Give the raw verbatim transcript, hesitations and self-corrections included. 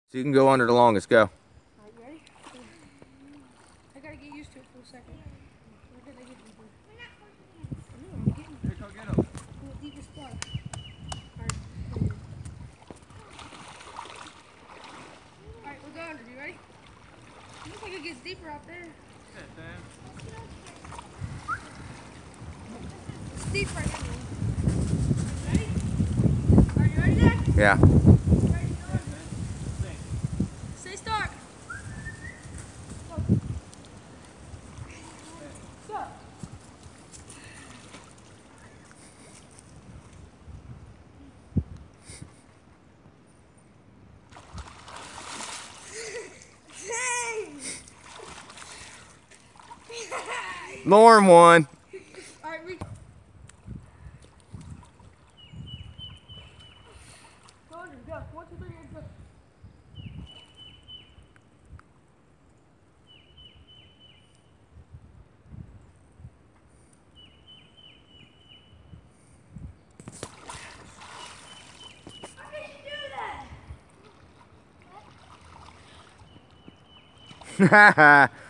So you can go under the longest. Go. Alright, you ready? I gotta get used to it for a second. Where did I get deeper? I know, I'm getting Here, go get him. to the deepest spot. Alright. Alright, we'll go under. You ready? It looks like it gets deeper out there. Sit, Sam. It's deep right now. Ready? Are you ready, Dad? Yeah. Ready, go under. Stay stuck. Stop. Lauren won. Alright, we go under, go. One, two, three, and go. How did you do that? Ha ha.